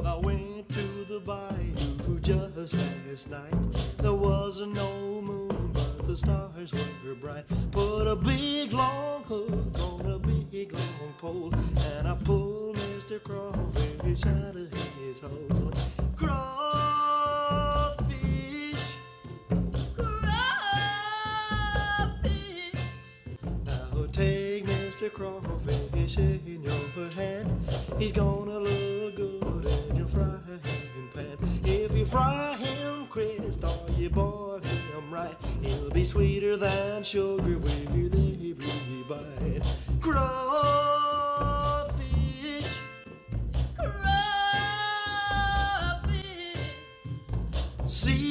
I went to the bayou just last night. There was no moon, but the stars were bright. Put a big long hook on a big long pole, and I pulled Mr. Crawfish out of his hole. Crawfish, crawfish. Now take Mr. Crawfish in your hand. He's gonna look good in your frying pan. If you fry him crisp or you boil him right, he'll be sweeter than sugar with every bite. Crawfish, crawfish. See